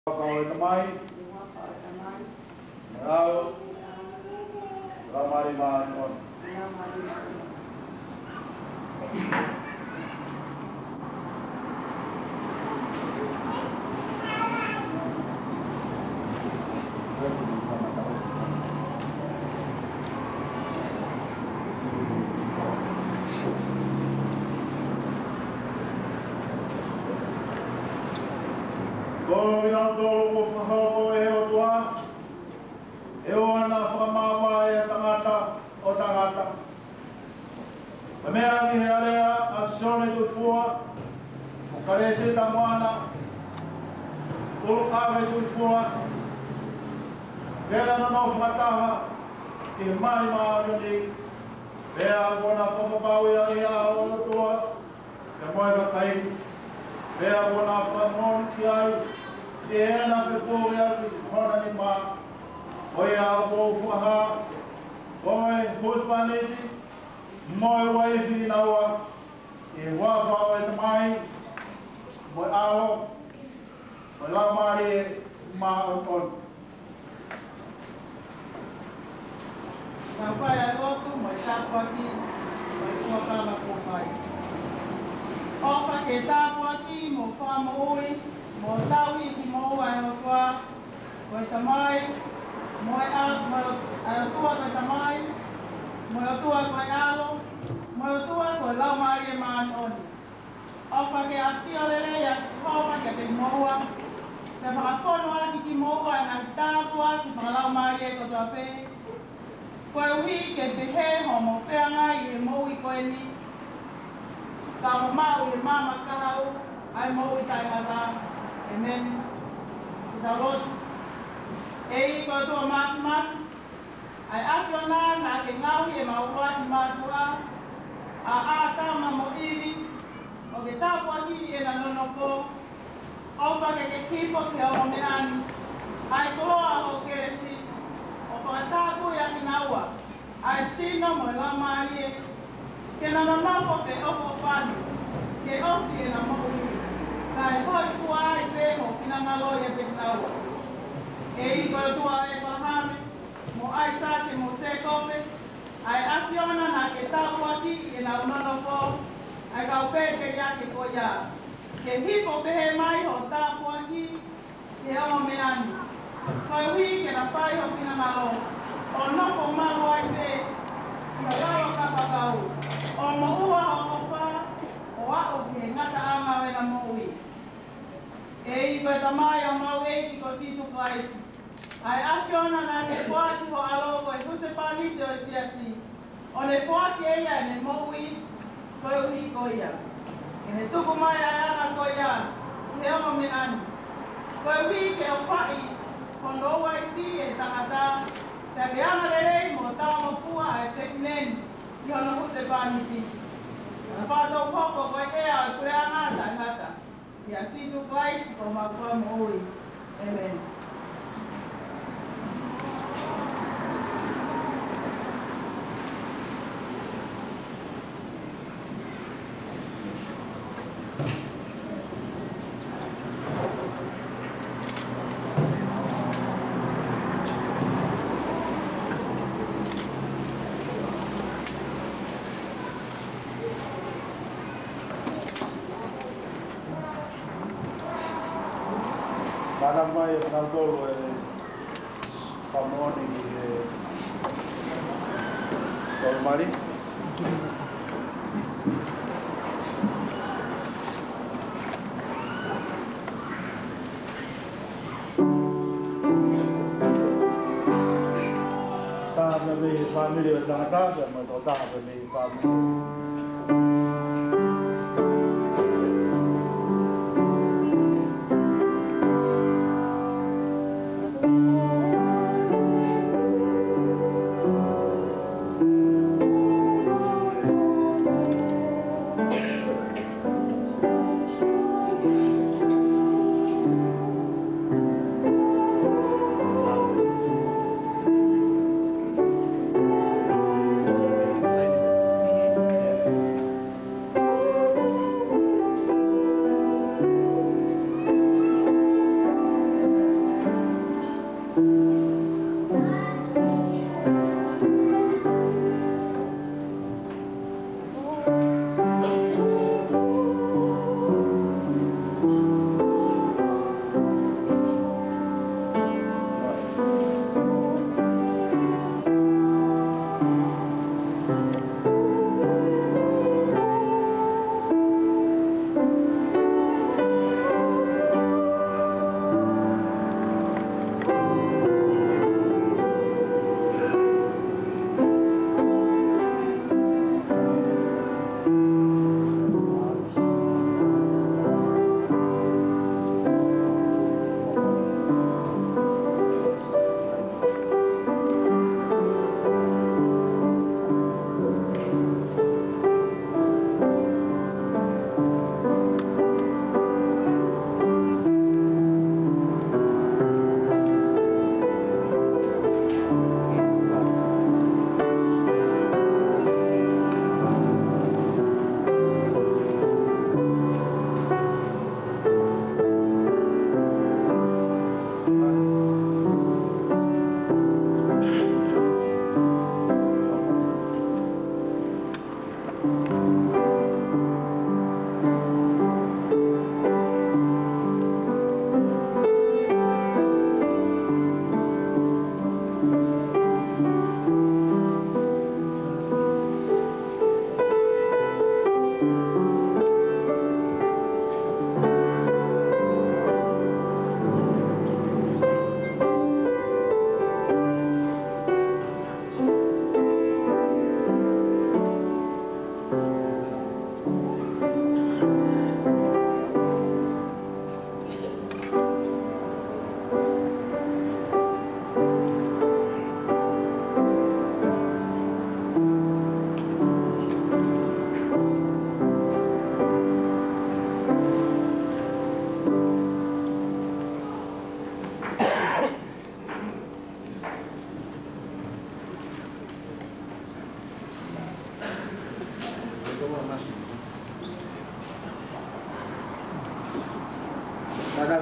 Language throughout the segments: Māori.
Kau tamai, Rau, Ramari Manon. Ko ina tolo mo whahau e o tua, e o ana whamawa e tangata o tangata. A mea ni he alea a sione tu fua, o karese ta moana, tolo kawe tu fua, pera no no whataha, i he mai maano ni, pea wana whamapau ia ia o tua, te moe ka kai, pea wana whamon ki ai, e ena pe pōre atu hona ni mā, oi a o fuaha, oi huspaneti, moi wai whinaua, e wawha o e tamai, moi alo, moi laumari e mā o tonu. Ka whai a lotu, moi tāpuaki, moi kuakala kōpai. Opa ke tāpuaki, mo whamaui, mo tawi ki mo ai o tua, moi tamai, moi tua moi tamai, moi tua moi alo, moi tua moi laumari e maanoni. Opa ke ati o lele ya opa ke te moa, te whakapono aki ki moa e nā tāpuaki whakalaumari e kotoa pē. Koe uhi ke te he homo whianga i e moui koe ni, ka mo mau i e mama kahau, ai moui tai mata. Amen. Kita Lord. Ei ko to mat ai afona na ke ngau e maua ti matua. A ta mo iwi. O ke tapo aki e na nono ko. O pa ke kipo ke o me ani. Ai ko o ke si. O pa tapo ya ki naua. Ai sino mo la mari. Ke na nono ko ke o ko pani. Ke o si e na mo iwi. Kai hoi tua e pēho kina ngalo e te kaua. E i koe tua e wahame, mo ai sake mo se kope, ai akiona na ke tāpu aki e na unono ko, ai kau pēke ia ke ko ia. Ke hipo pehe mai ho tāpu aki, ke o me ani. Koe hui ke na pai ho kina ngalo, o noko malo ai pē, i a lalo kapakau. O mo ua o opa, o ao ke ngata anga we na moui. E i koe tamai o mau e ki ko Sisu Christ. Ai akiona na ne poaki ho alo koe huse palite o siasi. O ne poaki e ia ne moui koe uhi ko ia. E ne tuku mai ai anga ko ia, he oma me ani. Koe uhi ke o pai, kono wai pi e tangata, te ke anga lelei mo tau mo pua e tekineni, i hono huse palite. Na whātou hoko koe ea o kure angata ngata. Ya Jesus Christ ko magwa mo oi. Amen. Mana mai e naldolo e pamoni e Dolmari. Ta me famiglia da casa, ma da me famiglia.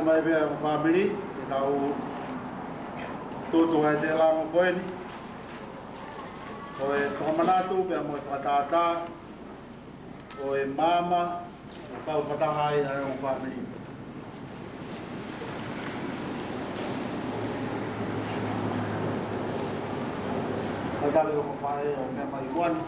mai vea o family, e nau tutu hai te lango koeni. O e whakamanatu, pia mo e whakatata, o e mama, o kau pataha i hai o family. Ai tali o whae o mea mai one.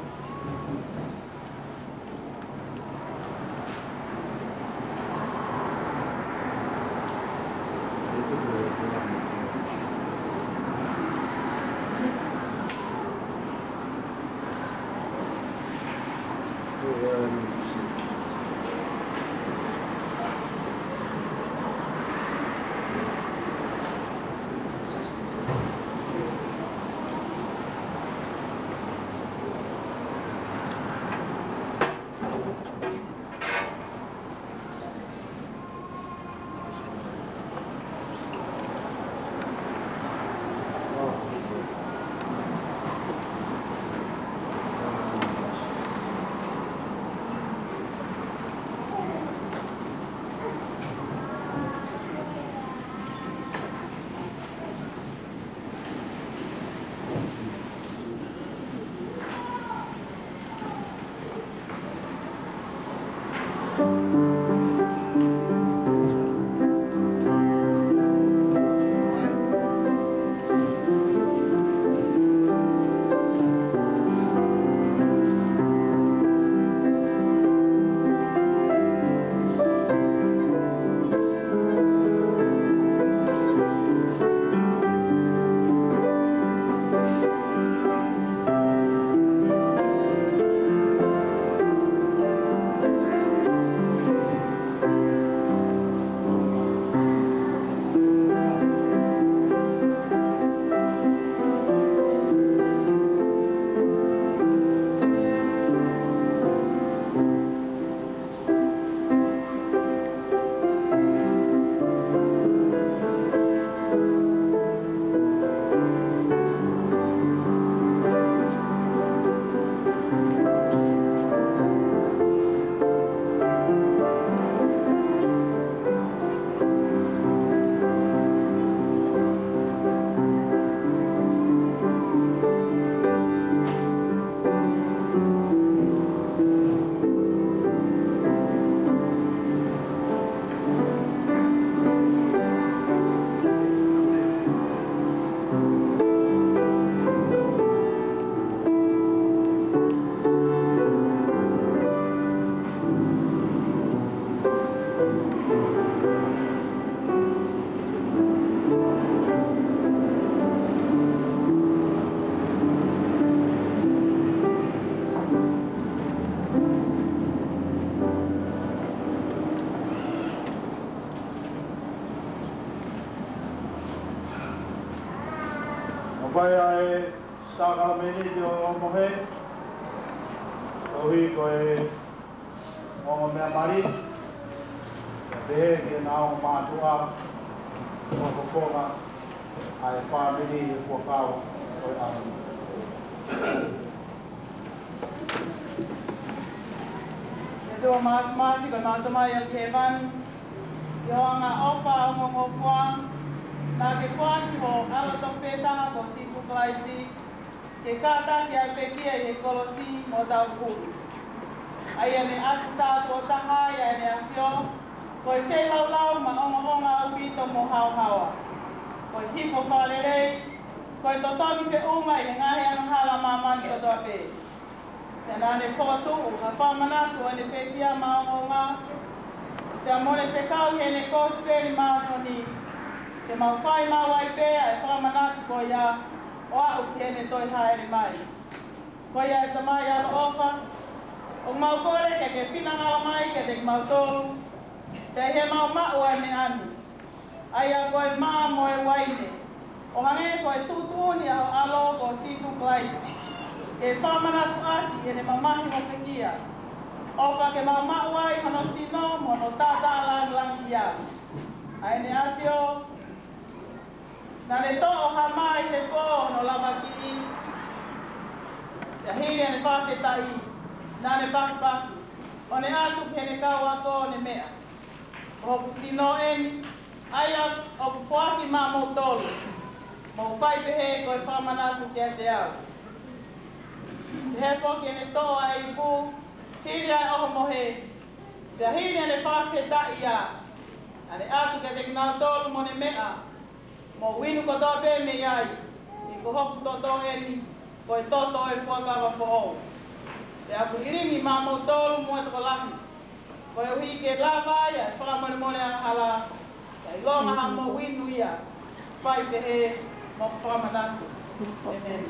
Pai ai saka meni te o mohe. Ohi koe o mea mari. Te ke nao mātua o kokonga ai whamiri e kuakau koe ahu. E tō māti koe mātua mai o Kevan. I hoanga opa o ngongopua. Nā ke kuaki ho ala tō pētaha ko Sisu Klaisi, ke kātaki ai pekia i he kolosi mō tau kuru. Ai ane atu tātua taha, ai ane awhio, koe whehau lau ma onga au pito mō hauhaua. Koe hifo whalerei, koe tō tongi pe unga i ngahi anu hala mamani to toa pē. Tēnā ne pōtu, ka whamanatu ane pekia ma onga, te amore te kau he ne kōsperi maano ni, te mau whai mau ai pēa e whamanatu ko ia o au tēne toi haere mai. Ko ia e tamai alo ofa, o mau kore ke whinangala mai ke te mau tōru, te he mau mau ai me anu. Ai a koe maa mo e waine, o hange koe tūtūni au alo ko Sisu Klaisi. E whamanatu ati e ne mamahi o pekia. Opa ke mau mau ai hono sino mono tata lang ia. Ai ne atio, nā ne tō o ha mai te pō no lama ki i. Ia hiri ane whāpetai, nā ne paku. O ne atu ke ne kau ako ne mea. O hoku sino eni, Aia o puaki ma mo tolu. Mo pai pehe koe whamanaku kia te au. He poki ene toa e ipu, hiri ai oho mohe. Te hiri ane whake tai ia. Ane atu ke te kinau tolu mo ne mea. Mo winu ko toa pe me iai. I ko hoku toto eni, koe toto e whakawa po o. Te aku iringi ma mo tolu mo e toko lahi. Koe uhi ke lava ia, whakamone mone a hala. Kai longa ha mo winu ia. Pai te he mo whamanaku. Amen.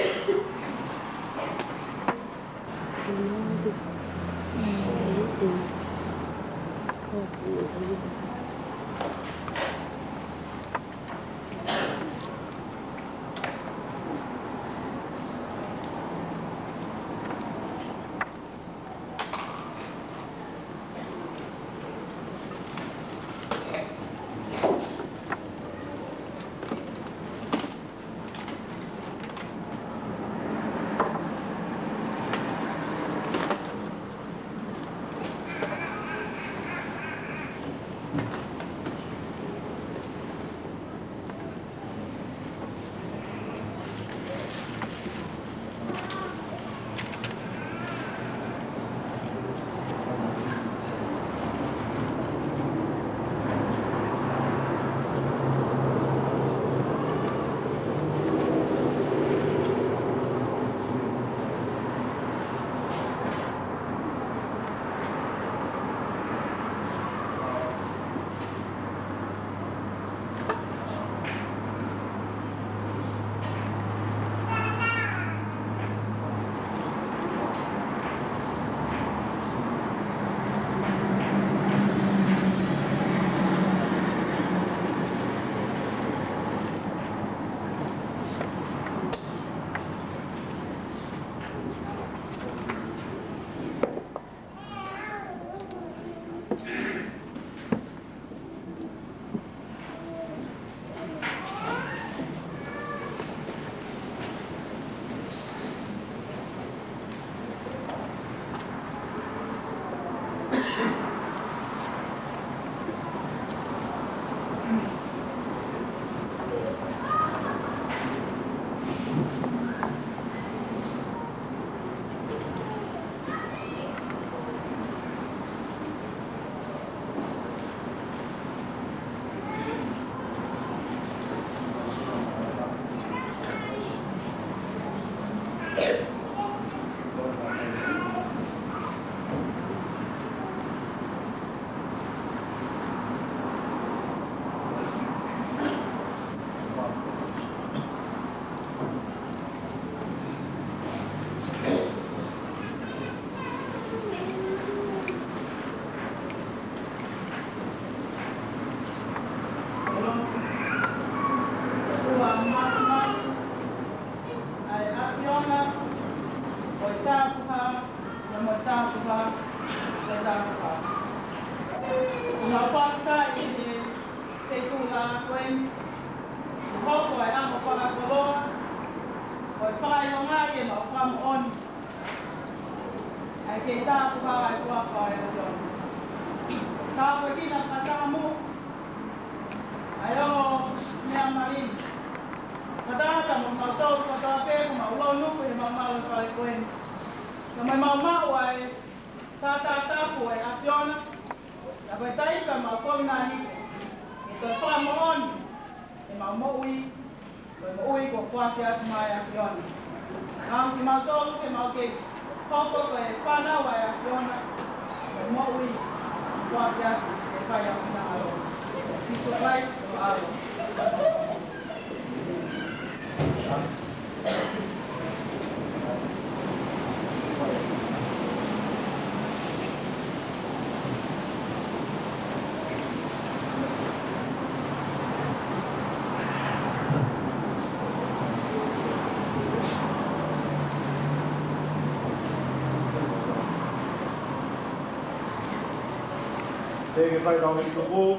Ke pai rau i tuku,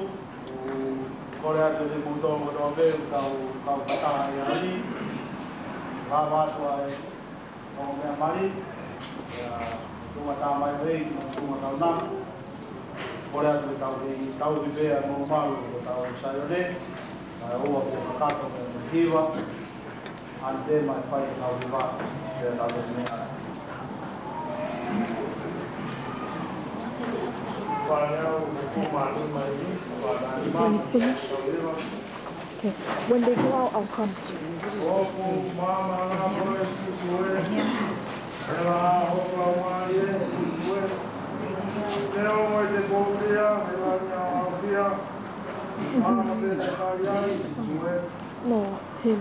kore atu te moutongo mo tō peu kau kata i ari, rā wāsua e o mea mari, tunga tā mai rei, tunga tau nā. Ora tu tau vivea no malu ko tau sayone. Mai ua ko kato me hiwa. Ante mai fai tau viva. Te tau mea. Okay, when they go out, I'll come. No, him.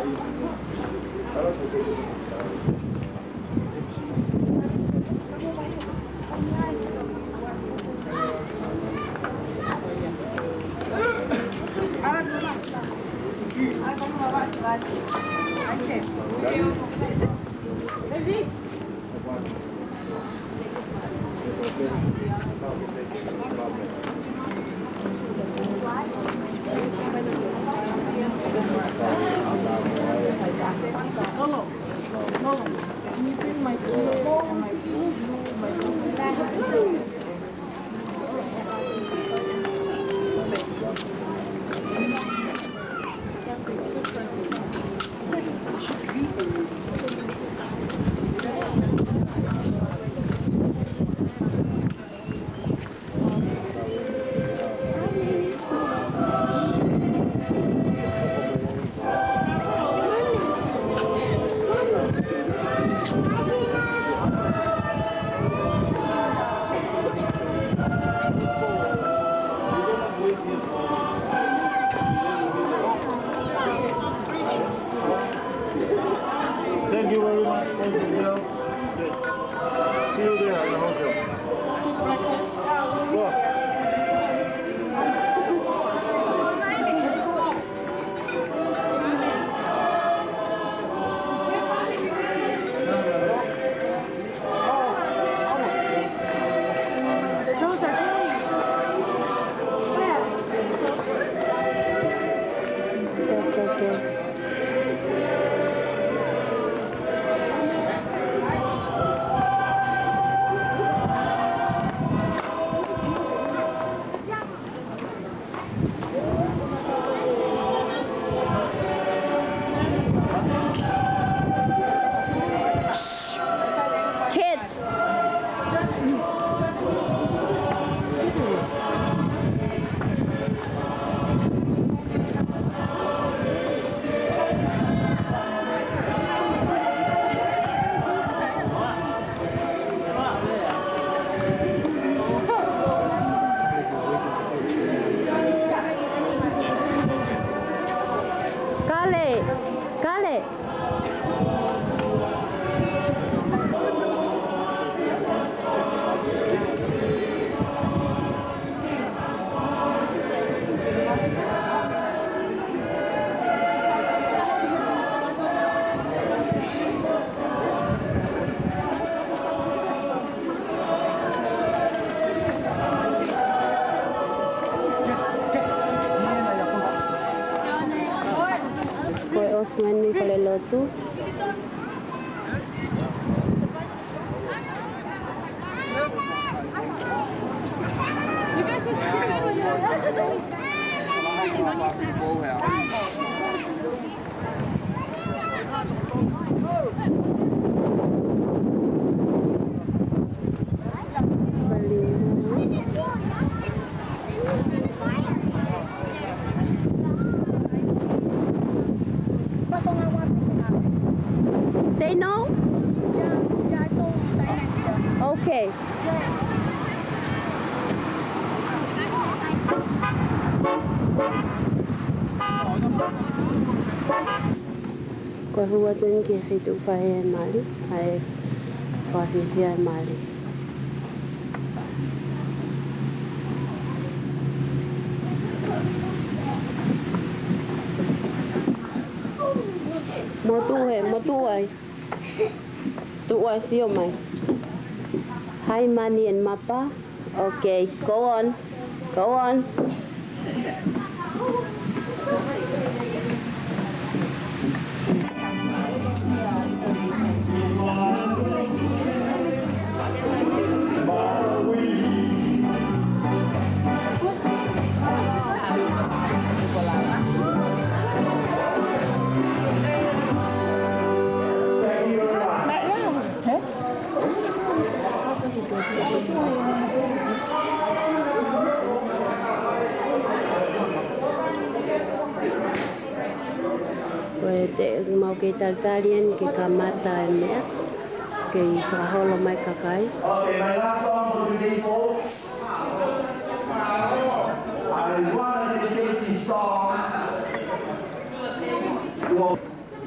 Thank you very much. Thank you, Bill. See you there in the hotel. Go. Osman kalau lotu. They know? Yeah, I told them. Okay. Kwa huwa tungi hitu fahe mali, hai fahe mali. Motu ai. Tu ai siyo mai. Hi Mani and Mappa. Okay, go on. Go on. Pues mau que taltalien que kamata ene que holo mai kakai. Okay, my last song for today, folks. I want to dedicate this song to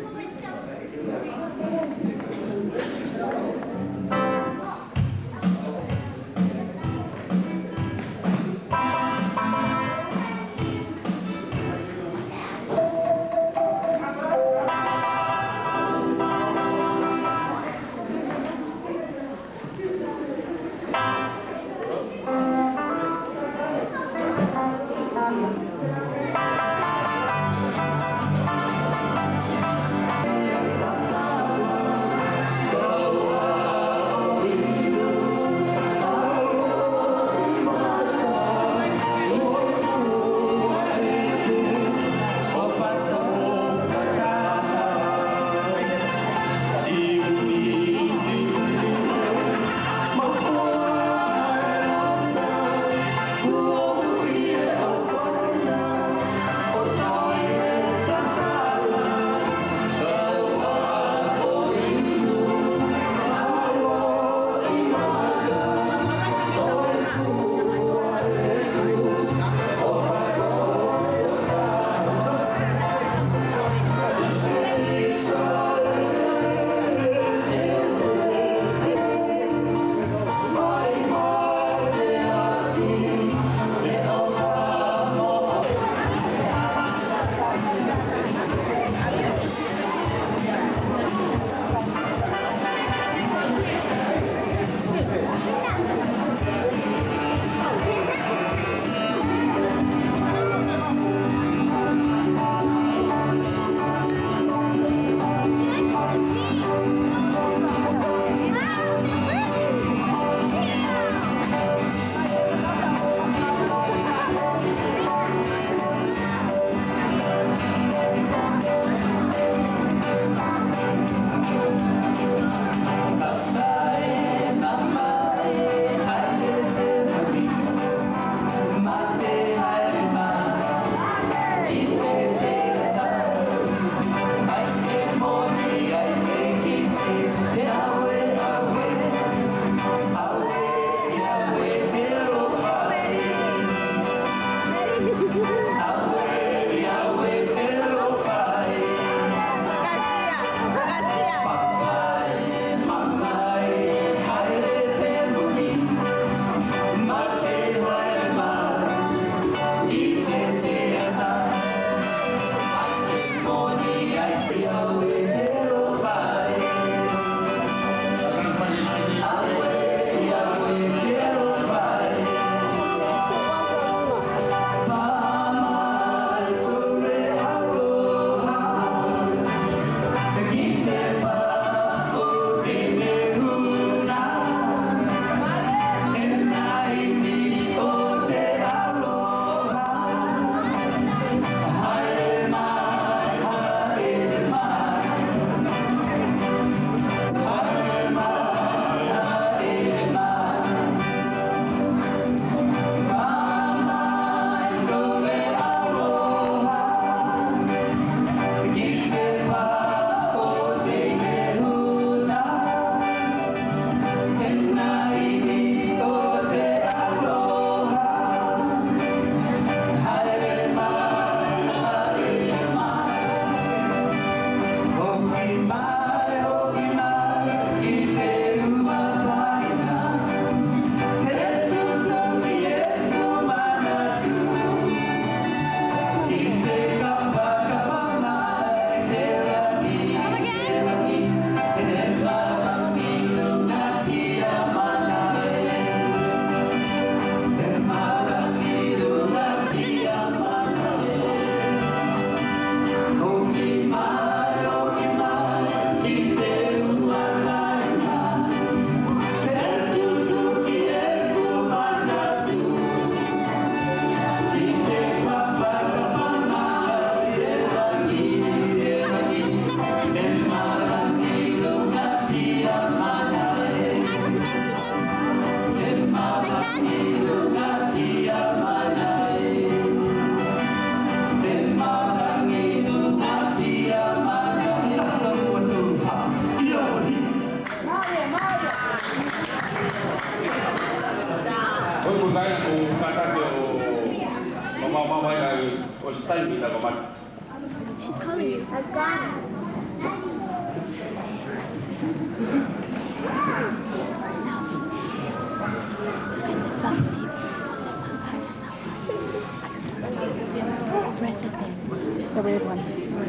The red one.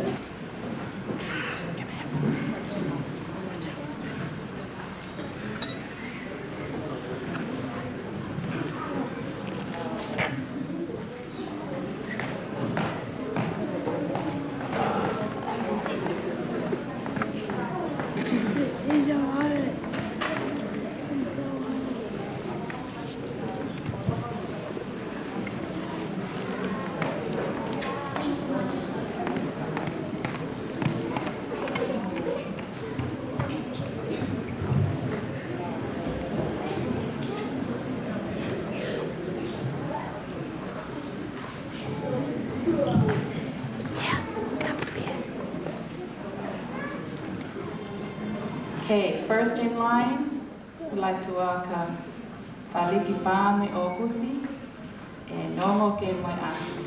Okay, first in line, we'd like to welcome Faliki Pame Ogusi and Nomo Kemwe Aki.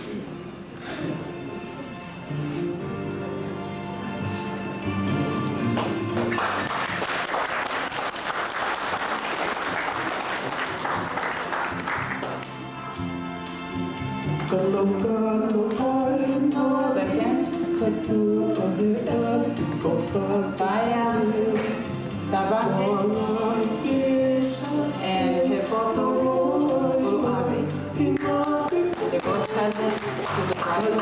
Second, Baya Tabate and Kepoto Uluabe. The both cousins to the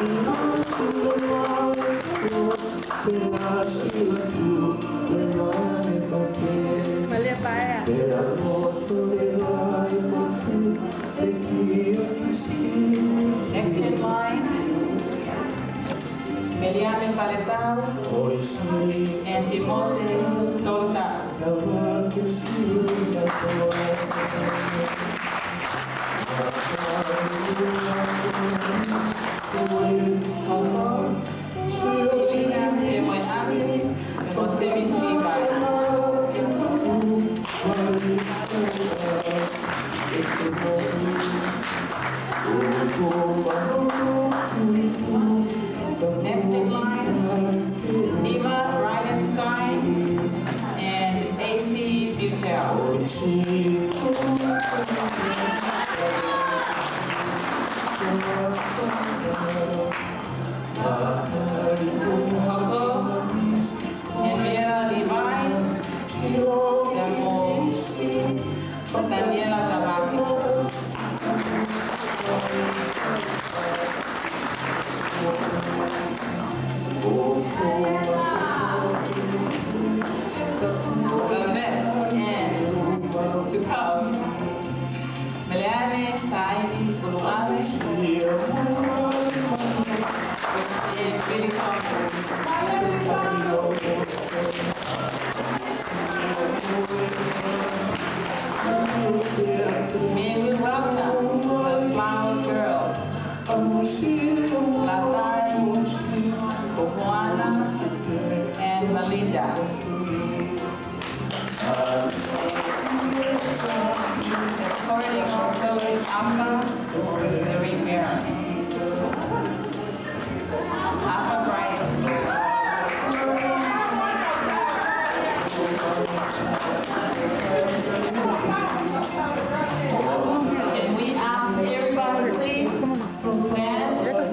Malia Baya. Next in line, Meliane Paletao and Timote Torta. Ilina Temoyami, Mostemis Libaya. Next in line, Nima Reinstein and AC Butel. Hoko and Vera Levi, Daniela Tabaki. The best end to come, Meliane Taini Uluabe and Billy Concord. May we welcome the Flower Girls, Latari, Juana, and Melinda. Escorting Zoe Alpha, the ring bearer. Alpha Brian. Can we ask everybody please to stand?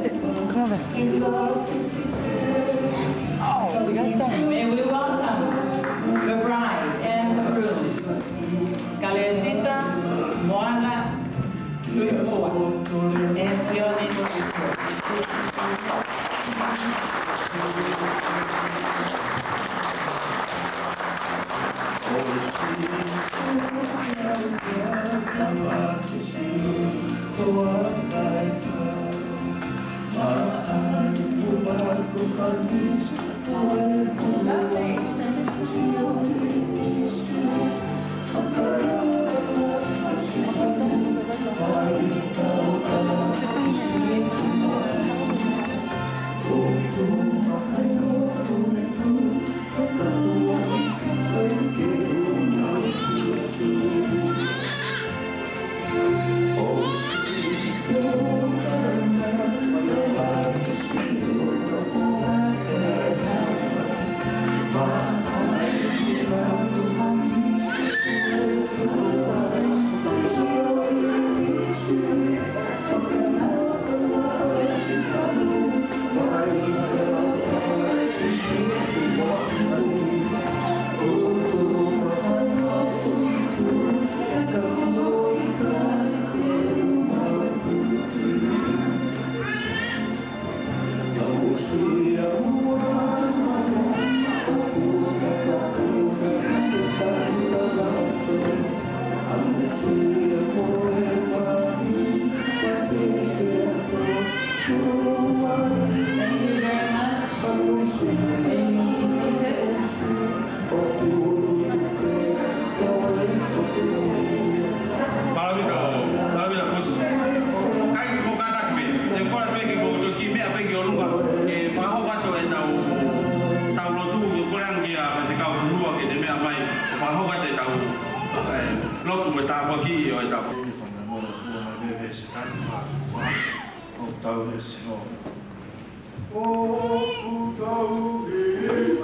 May we welcome the bride and the groom, Calecita, Moana, Luipoa, and Fiona. no tu ta pa ki o ta fa ni fa mo mo ma ve se ta fa fa o ta ve se no o tu ta u e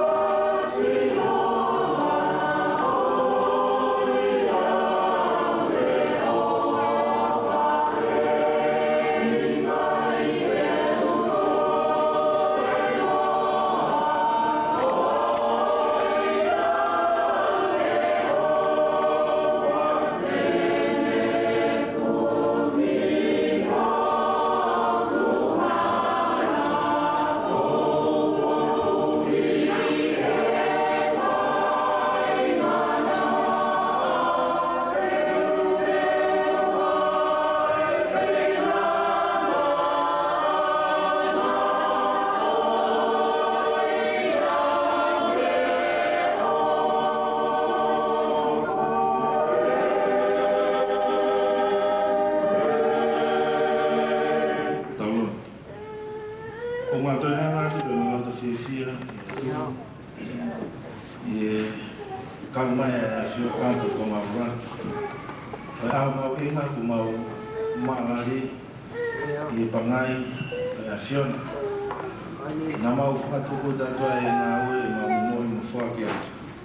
Nama ufa tuku datu ay na uwi mamumoy mufaki at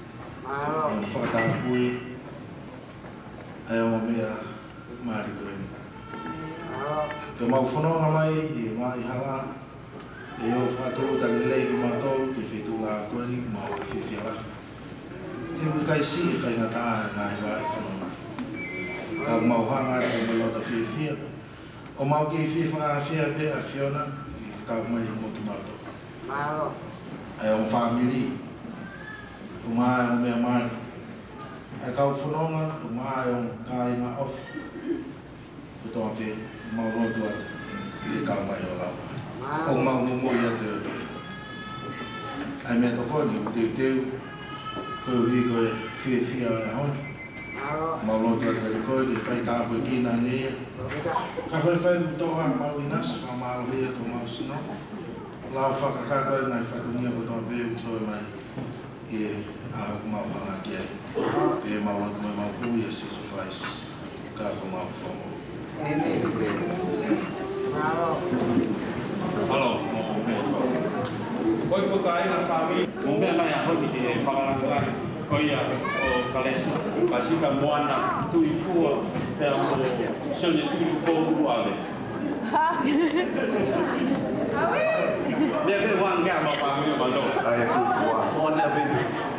mufata uwi ayaw mamaya mari ko rin. Kaya maufuno nga may maihala iyo ufa tuku dalilay kumatol kifitula ko rin maufifira. Hindi kay si ifay nataan na iba ifanuna. Kag mauhanga rin malota fifir. O maukififa afia pe afiona kag may motumato. Ay ang family tumayong may man ay kaufunongan tumayong kain na off ito ang fi maurodo at ikaw may olaw kung maumumuya ito ay may toko ni utiw ko higo fi ahon maurodo at ko di fay kapo kina niya kapoy fay ito ang mawinas mamauliya tumausino Lau whakakako nei whatunia ko tō pēu tō mai e aho mau hangakia e mau atu mai mau pui e siso whais ka ko mau whomo. Hello, mo me. Koi ko kai na whami, mo me mai a honi e whakarangai koi a o kalesa. Kasi ka moana tui fua te a mo sione tui kōru ale. Dia ke wang dia mau pahami masuk. Ayah tu buat. Mohon dia beri.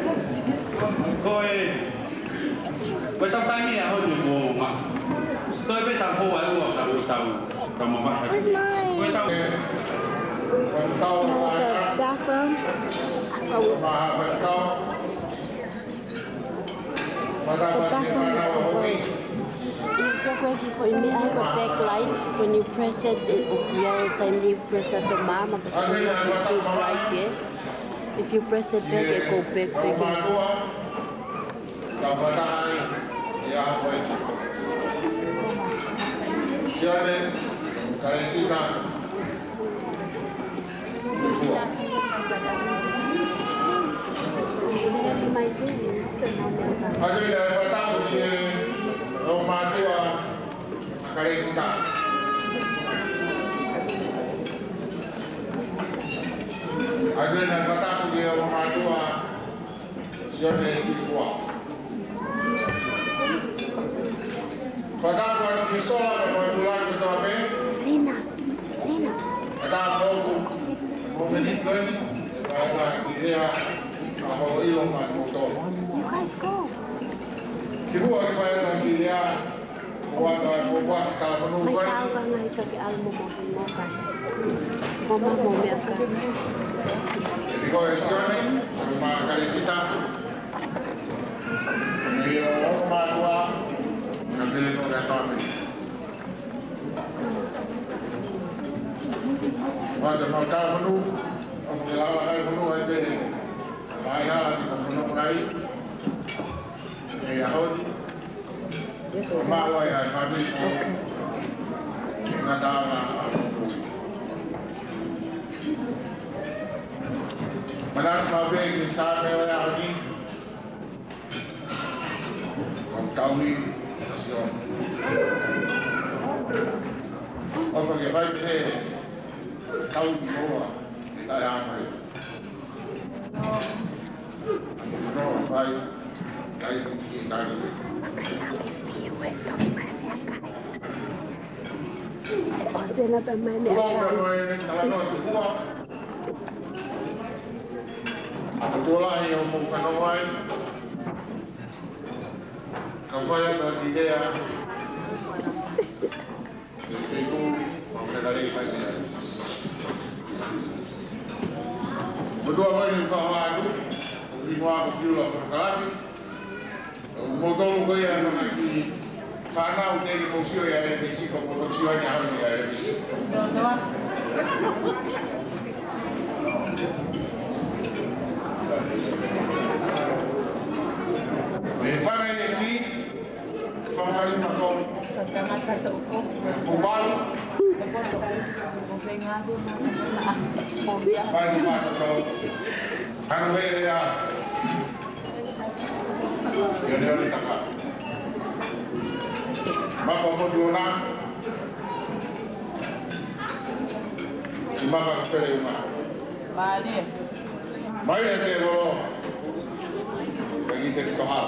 Koi tak tanya ya, kau ni mau mak. Tôi biết thằng cô ấy uống tàu cầm một mặt. Koi tahu. Tahu. Bathroom. The bathroom is So for me, I got backlight. When you press it, it will blow. Time you press it, the mama, but it will bright, yeah. If you press it back, it go back again. Rumah tua Karisita. Ada nak kata aku dia rumah tua siapa yang tua. Pada aku kisah kalau bulan kita apa? Lina. Ada mau menikah, ada dia apa ilmu motor. You guys go. Ibu ada bayar lagi dia buat kalau menunggu. May tao ka nga kay almo mo kan. Mama mo mi aka. Jadi kau esok rumah Karisita. Dia rumah tua nanti itu datang. Pada mau tahu menu, kalau menu ada ni, bayar di menu lain. Yahudi, Mawai ay family ko ngadala manas mabig ni sa amin Yahudi ang aui sion. Ofa ke vai te tau ki hoa e tai amai. No, vai, kai ki kai. Sena tamai me Uang dah noi kalau noi tu uang. Betul lah yang omong kanawai. Kau yang dah dia. Jadi itu mau dari mana? Berdua orang yang kau ada, lima aku jual sekali. Motor kau yang lagi. Mana udah di museo ya ada di sini, kalau museo ni harus ada di sini. Mana ini sih? Pangkalan makam. Kubal. Baik masuk. Anu ya. Jadi orang tak. Bapa berdua, cuma kat rumah. Balik. Mari kita bawa bagi kita kahal.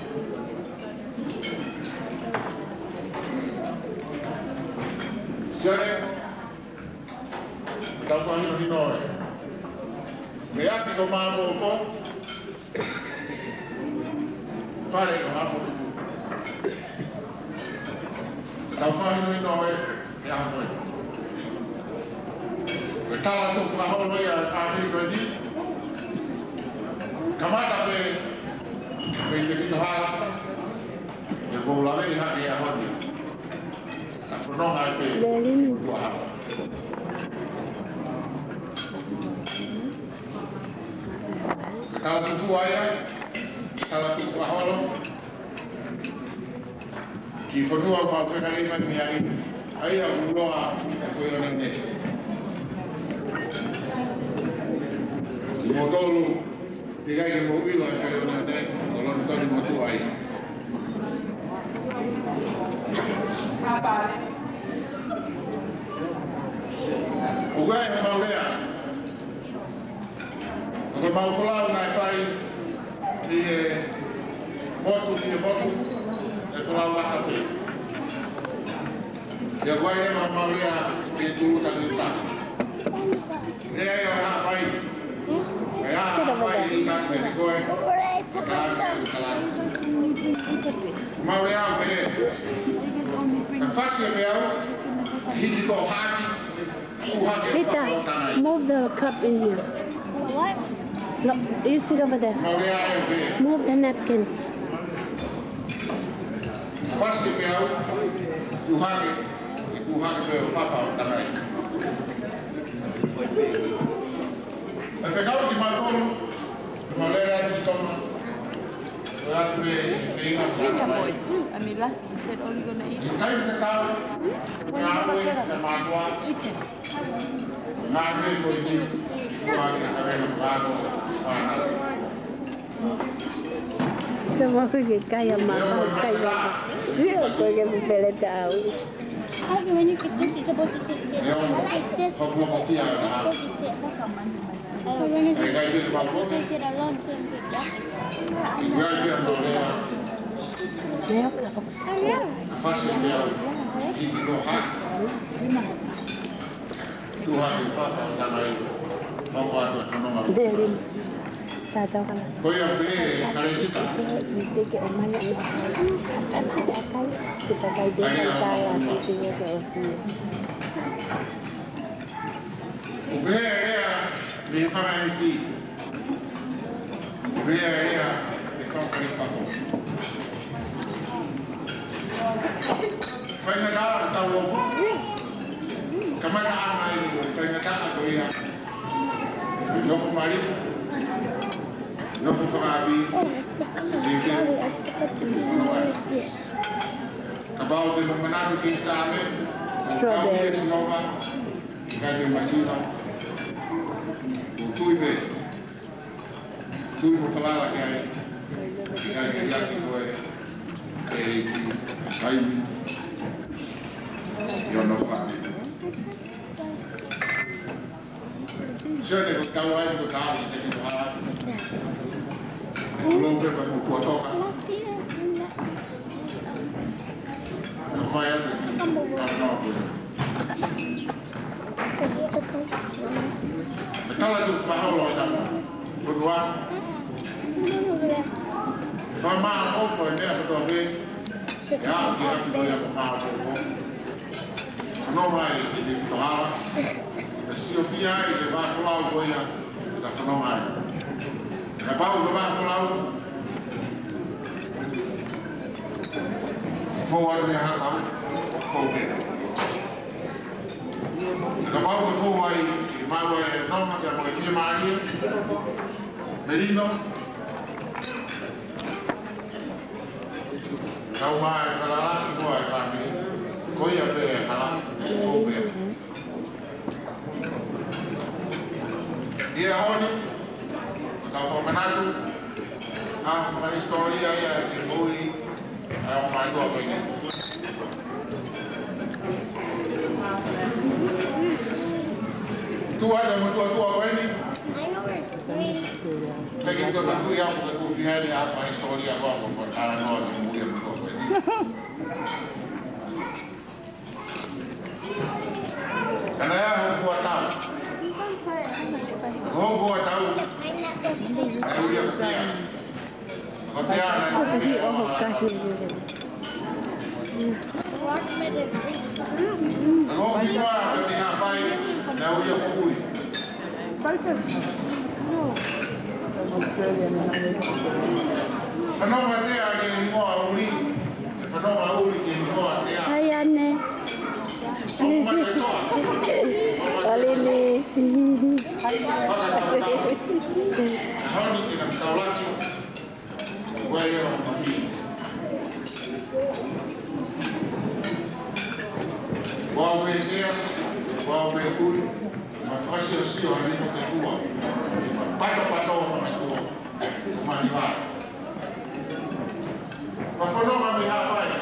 Siapa? Kau tahu ni mesti nol. Biar kita mahu apa? Fare mahu. Kau ni noi yang apa? Kalau tu kalau noi ahli bagi, kamata be jadi hal yang boleh ni hak dia ahli. Tak pernah ada. Kalau tu ayah, kalau tu ahli. Kifunua kwa kwenda lima ni haya uloa kwa hiyo nene modolo tigai ke mobilo kwa hiyo nene kolon tadi motu ai apa ugai maulea kwa maulao na fai di motu kalau nak apa? Dia buat ni mama dia itu tak lupa. Dia yang apa ini? Saya apa ini kan jadi kau? Kalau mau dia apa? Nafas dia hidup kau hati. Rita, move the cup in here. What? Look, you sit over there. Move the napkins. Pasti beliau Tuhan beliau apa tanai. Efekau di Malbon, Malaya di Toma. Lihat ingat sana. I mean, last you said only gonna eat Kita tahu ngawe dan madua. chicken. Ngawe ini Tuhan yang baru mana. Semua pergi kaya mahal kaya. Dia pergi membeli tahu. How do when you get this, it's supposed to sit like this. Kau mau kopi yang mana? When you Kayak gitu Malbon. take it along to the Ibu aja Malaya. Pasti beliau hidup Tuhan. Tuhan itu apa tanai. Mau ada penolong. Delin. Tahu kan? Kau yang beli kali sita. Nanti ke omanya akan ada kan kita kajian salah itu ya ke Osi. Ubea ni kama isi. Ubea ni kama kalipapo. Fanya dawa tahu. Kama ana ini fanya dawa tu ya. Ndio mali. Ndio farabi. Kabau de mengenal kisah ni. Strawberry. Kaya masina. Tui mo talala kaya. Kaya yaki soe. Ai, yo no pati. Siya ko kawan ko tao sa tindahan. Belum dapat membuat lumayan karena kalau itu mahal loh sama beruang sama apa ini atau apa ya kira kita yang mahal normal ini mahal Ethiopia ini mahal gue ya tak normal apa udah mahal mau ada yang tahu kau beda. Kalau kau mau mau nama yang mau dia Maria, Merino, kau mau kalau lagi kau kami, kau yang beda kalau kau beda. Dia orang kau pemenang tu, historia ya dimulai. Oh my God, again. Tua ada apa ini? Lagi itu nanti yang kemudian apa histori apa perkara kemudian apa ini? Karena gua tahu. Gua tahu. Aku dia percaya. Pergi oh kaki juga. Kalau kita ketika baik, dah dia pulih. Penuh hati ada yang mau awuli, penuh awuli yang mau hati. Ayah ne. Kali ni. Hari kita tahu lagi. Where While we're good, my question is still on the tour. Pada on my tour, my life. But for no one, we have life.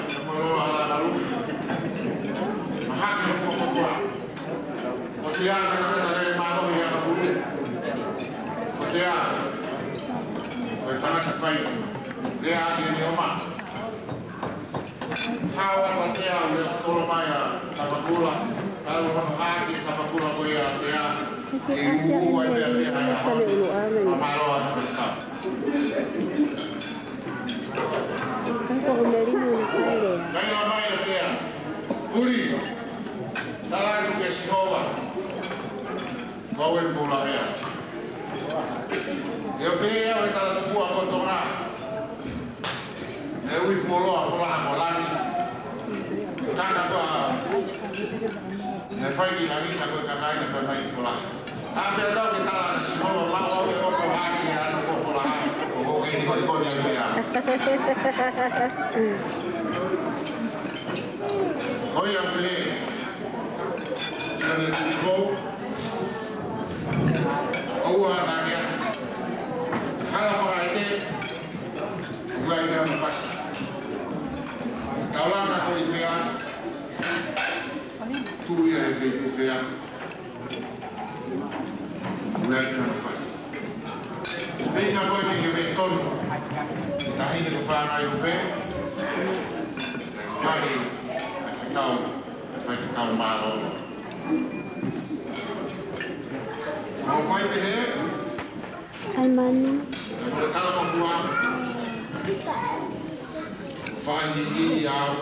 My heart is for what? What they are, they're not only a good. What they are, they're not a fight. They are in your mind. How about they are with Solomaya, Tabakula, Kalahaki, Tabakula, Goya, they are in who I bet they are Amaro and Christoph. Kayamaya there, Uri, Talaku Keshova, Gowen Bulaya. Eu veio a estar no rua Cotoná. Eu fui follow a Bolani. Cada tua. Ne fai di lagi tak kau kena ni kau naik follow. Tapi ada kita lah nasi follow mau eu kau lagi anu kau follow. Kau ini kau ni dia. Kau yang beli. Jadi kau. Kau anak dia. Kalau orang ini, gua yang lepas. Kalau nak ikut tu yang ikut gua yang lepas. Tapi nak kau ini beton, tak ini kau faham ayuh mari, kau malu. Mau kau ini? Hi, Mani. Kalau membuang faham yang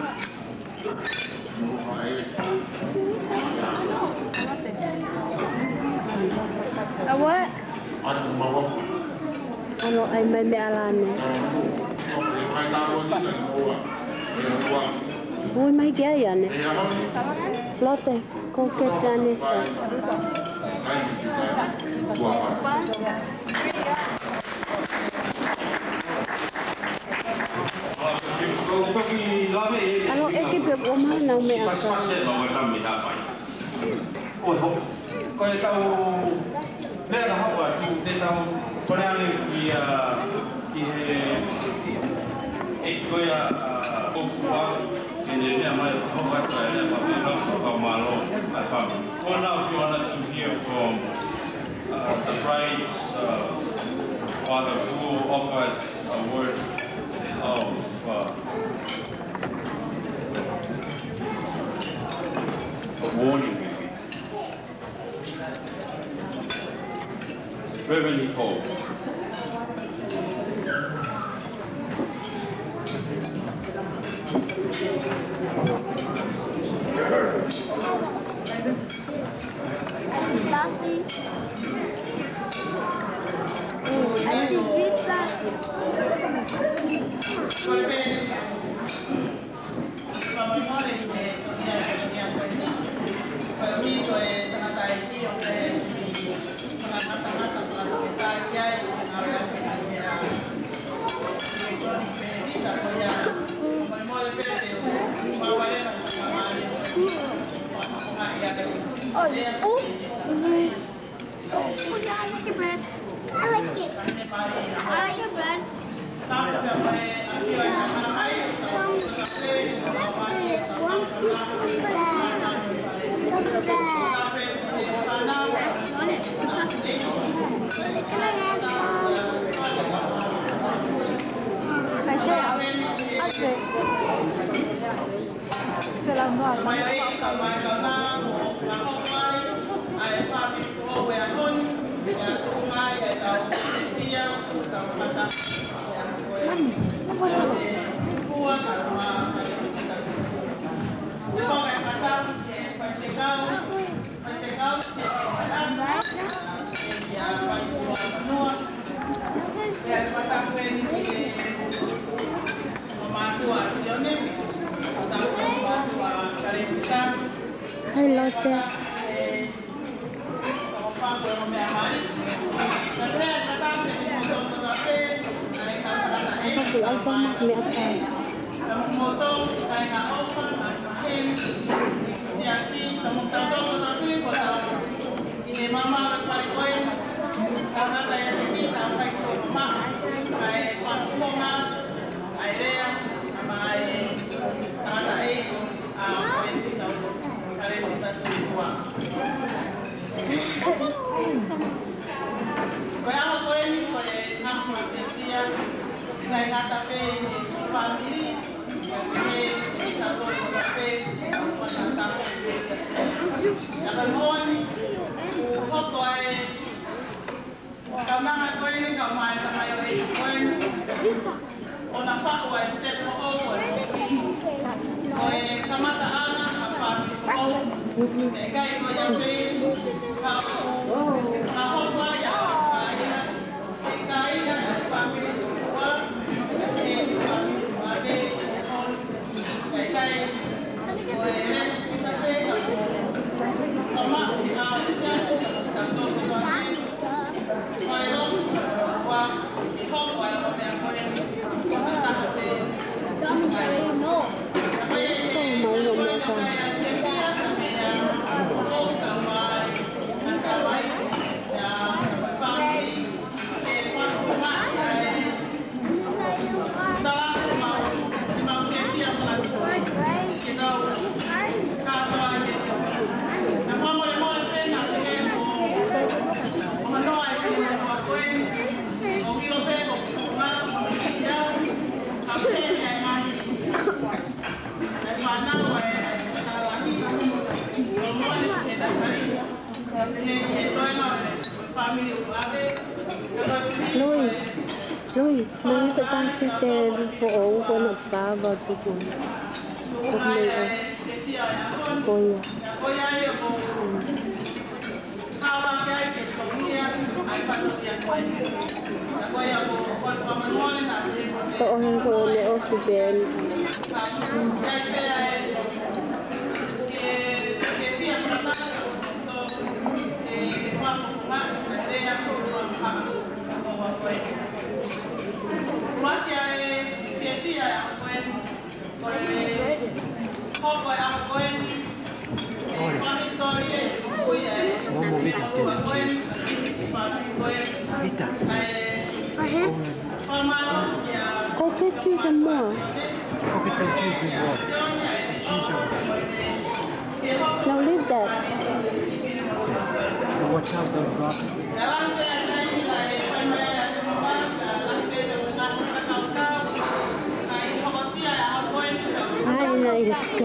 Awak? Aku mau. Ano ay may alane. May tahu ni semua. Oh, may kaya ne. Lotte, koket gani sa. Ano ekipe oma na may ako. Kau tahu, ni ada apa? Dia tahu kau ni kau ya honored to hear from the bride's father who offers a word of warning, maybe. Reverend Nicole. Oh, yeah, I like your bread. I like it. I like your bread. Can I have I should. Okay. Feel I'm not. Hi, Lotte. Aku apa mak ni apa? Lui phải tăng cái tên của nó phá vào cái cuốn của mình coi tôi ăn của Leo Sibel Vita. Go get you some more. Go get some cheese with what? Some cheese over. Now leave that. And watch out, they'll drop it. Ay, nice.